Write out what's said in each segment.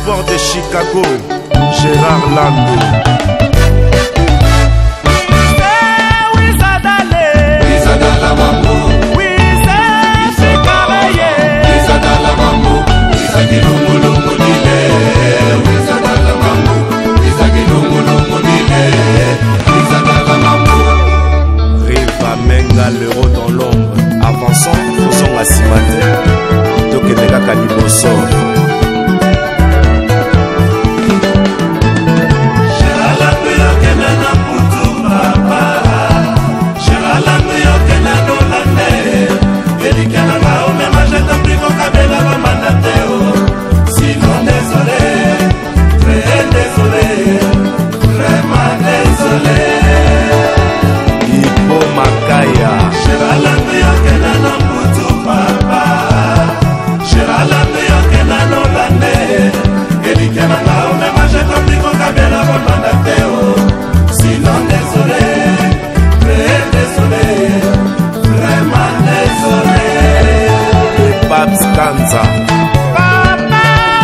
l'espoir de Chicago, Gérard Lando. Riva Menga, l'euro dans l'ombre. Avançons, faisons la cimate. Tokenega Kaliboso. Kanza. Papa,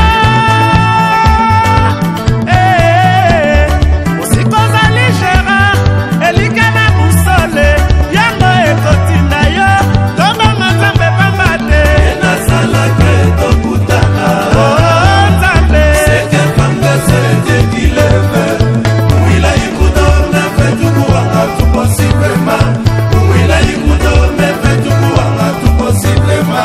musikoza ligera, elikana musole, yango ekotinda yo, toba mazambe pambate. Ena sala ke tokutana, oh nzambe. Seke panga sete kileve, mwila ikudo mefe tukuwanga tu possiblema, mwila ikudo mefe tukuwanga tu possiblema.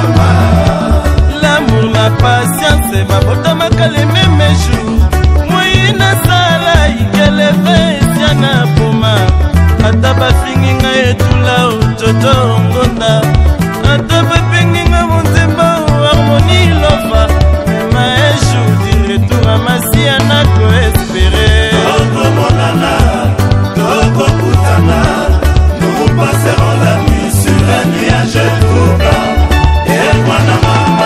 Ma patience ma bota makale meme jour moyina sala ikeleve siana poma ata bafingi nga etula ototo ngonda ata bapengi nga monzemba harmonie lofa ma jour du retour à masia na ko espérer toko monana toko putana nous passerons la nuit sur un nuage troublant et voilà mama.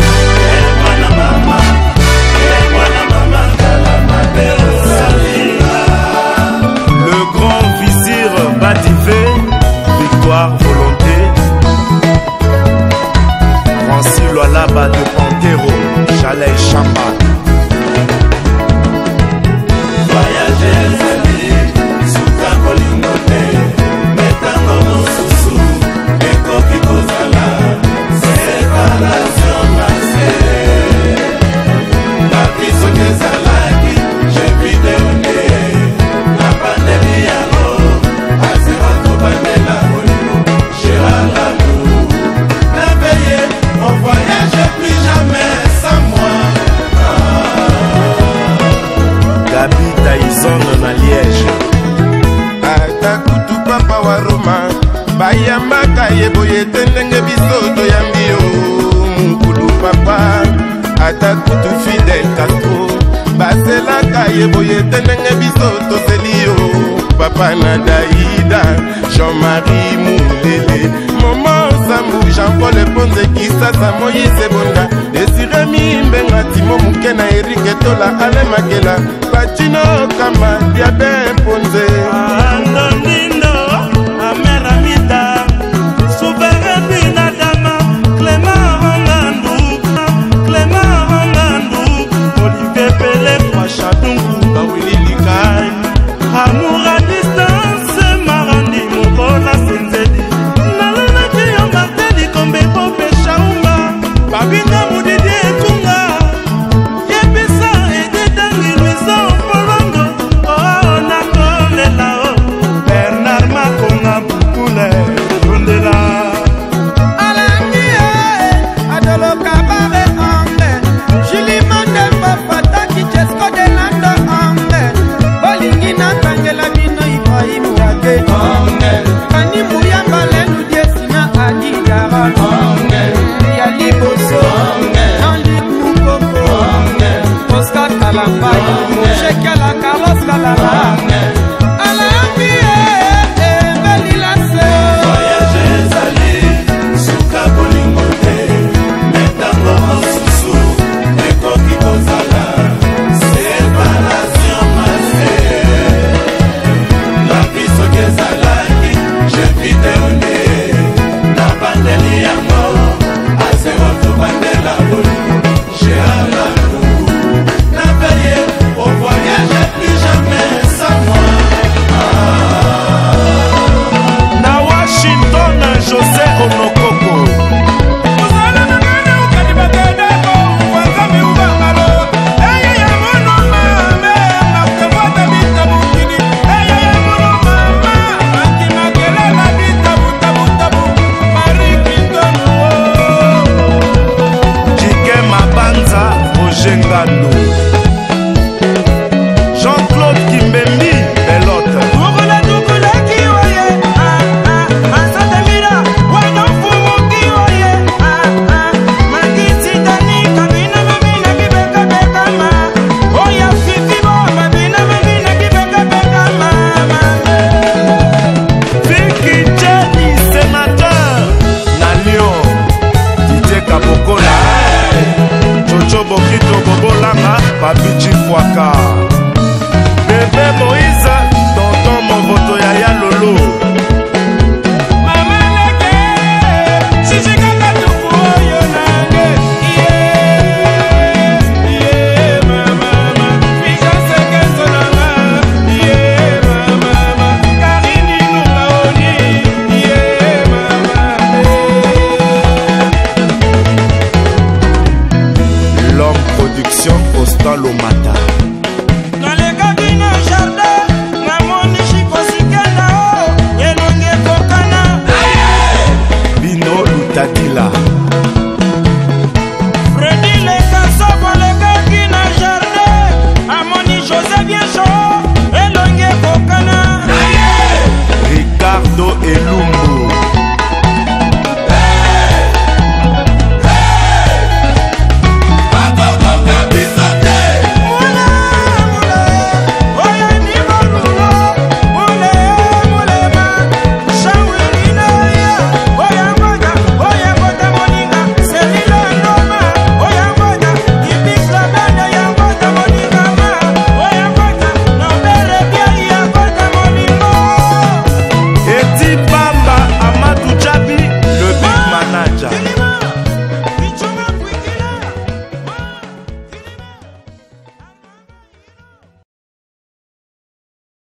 Le grand vizir Badivé, victoire, volonté. Francis Loalaba de Pantero, Chalet Chamba. Voyager Zali, Souka Kolingote, Metango Mosusu, Eko Kikozala, séparation massée. La prison des Alaki, j'ai vidéoné. La pandémie à l'eau, à Zérato Bandela, Gérard Lando. Réveillé, on voyage plus jamais sans moi. Gabi Taïson na Liège. Atakutu papa wa Roma, bayambaka yeboye tendenge bisoto ya mbio. Mukulu papa, atakutu Fidel Castro, baselaka yeboye tendenge bisoto selio. Papa na Daïda, Jean-Marie Moulele, Momo Sambu, Jean-Paul Ponze Kisasa, Moïse Bonda, Desire Mimbenga, Timo Mukena, Eric Tola, Ale Makela, Pachino Kama, Diabe Ponze.